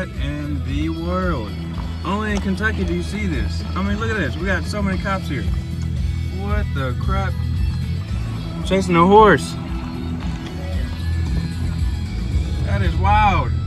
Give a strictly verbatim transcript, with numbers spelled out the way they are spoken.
What in the world? Only in Kentucky do you see this. I mean, look at this. We got so many cops here. What the crap? Chasing a horse. That is wild.